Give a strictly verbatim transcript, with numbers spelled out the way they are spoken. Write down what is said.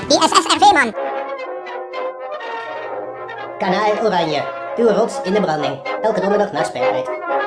I S S R V, man! Kanaal Oranje. Uw rots in de branding. Elke donderdag na speeltijd.